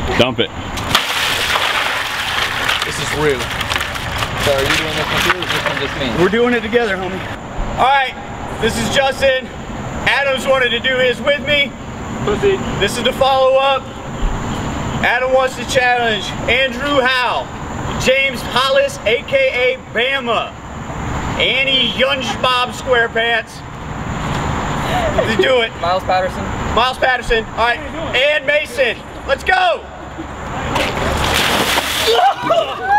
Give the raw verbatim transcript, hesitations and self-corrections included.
Dump it. This is real. So are you doing this one too, or is this one just me? We're doing it together, homie. All right, this is Justin. Adam's wanted to do his with me. Pussy. This is the follow-up. Adam wants to challenge Andrew Howell, James Hollis, aka Bama, Annie Youngbobsquarepants. Let's do it. Miles Patterson. Miles Patterson. All right, and Mason. Let's go.